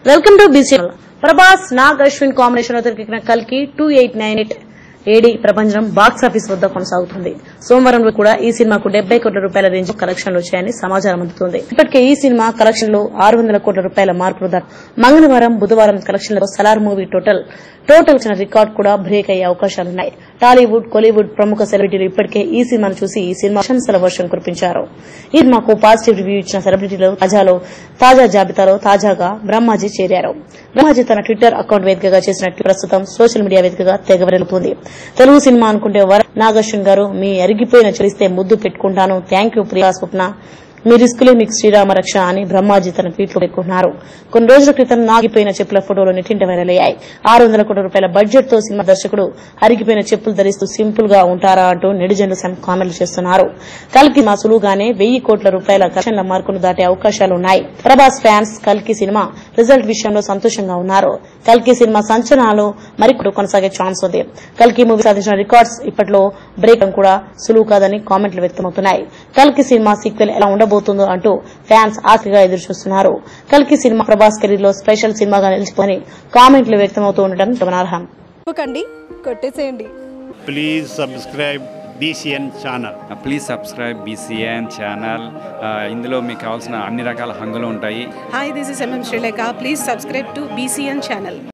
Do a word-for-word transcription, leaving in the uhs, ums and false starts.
Welcome to BC. Prabhas Nag Ashwin combination లో తెరకెక్కిన కల్కి two eight nine eight AD ప్రపంచం బాక్సాఫీస్ వద్ద కొనసాగుతుంది. సోమవారం కూడా ఈ సినిమాకు డెబ్బై కోట్ల రూపాయల రేంజ్ కలెక్షన్లు వచ్చాయని సమాచారం అందుతోంది. ఇప్పటికే ఈ సినిమా కలెక్షన్ లో ఆరు వందల కోట్ల రూపాయల మార్కులు దాటి మంగళవారం బుధవారం కలెక్షన్లలో సలార్ మూవీ టోటల్ టోటల్ వచ్చిన రికార్డు కూడా బ్రేక్ అయ్యే అవకాశాలున్నాయి. టాలీవుడ్, కోలీవుడ్ ప్రముఖ సెలబ్రిటీలు ఇప్పటికే ఈ సినిమాను చూసి ఈ సినిమా ప్రశంసల వర్షం కురిపించారు. ఈ సినిమాకు పాజిటివ్ రివ్యూ ఇచ్చిన సెలబ్రిటీలు తాజాలో తాజా జాబితాలో తాజాగా బ్రహ్మాజీ చేరారు. బ్రహ్మాజీ తన ట్విట్టర్ అకౌంట్ వేదికగా చేసినట్లు ప్రస్తుతం సోషల్ మీడియా వేదికగా తెగవెలుతుంది. తెలుగు సినిమా అనుకుంటే వర నాగశ్విన్ గారు మీ అరిగిపోయిన చలిస్తే ముద్దు పెట్టుకుంటాను, థ్యాంక్ యూ ప్రియా స్వప్న, మీ రిస్కులే మీకు శ్రీరామ రక్ష అని బ్రహ్మాజీ తన ట్వీట్లో పేర్కొన్నారు. కొన్ని రోజుల క్రితం నాగిపోయిన చెప్పుల ఫోటోలు నెట్టింట వైరల్ అయ్యాయి. ఆరు వందల కోట్ల రూపాయల బడ్జెట్ తో సినిమా దర్శకుడు అరిగిపోయిన చెప్పులు ధరిస్తూ సింపుల్ గా ఉంటారా అంటూ నెటిజన్లు కామెంట్లు చేస్తున్నారు. కల్కి మా సులువుగానే వెయ్యి కోట్ల రూపాయల కలెక్షన్ల మార్కును దాటే అవకాశాలున్నాయి. ప్రభాస్ ఫ్యాన్స్ కల్కి సినిమా రిజల్ట్ విషయంలో సంతోషంగా ఉన్నారు. కల్కి సినిమా సంచలనాలు మరికొన్ని కొనసాగే ఛాన్స్ ఉంది. కల్కి మూవీ సాధించిన రికార్డ్స్ ఇప్పట్లో బ్రేక్ కూడా సులువు కాదని కామెంట్లు వ్యక్తమవుతున్నాయి. కల్కి సినిమా సీక్వెల్ ఎలా ఉండబోతుందో అంటూ ఫ్యాన్స్ ఆసక్తిగా ఎదురుచూస్తున్నారు. కల్కి సినిమా ప్రభాస్ కెరీర్ లో స్పెషల్ సినిమాగా నిలిచిపోని కామెంట్లు వ్యక్తమవుతూ ఉండటం గమనార్హం. కొట్టేసేయండి. Please subscribe BCN channel. Please subscribe BCN channel. ఇందులో మీకు కావాల్సిన అన్ని రకాల హంగులు ఉంటాయి. Hi, this is MM Sreelekha. Please subscribe to BCN channel.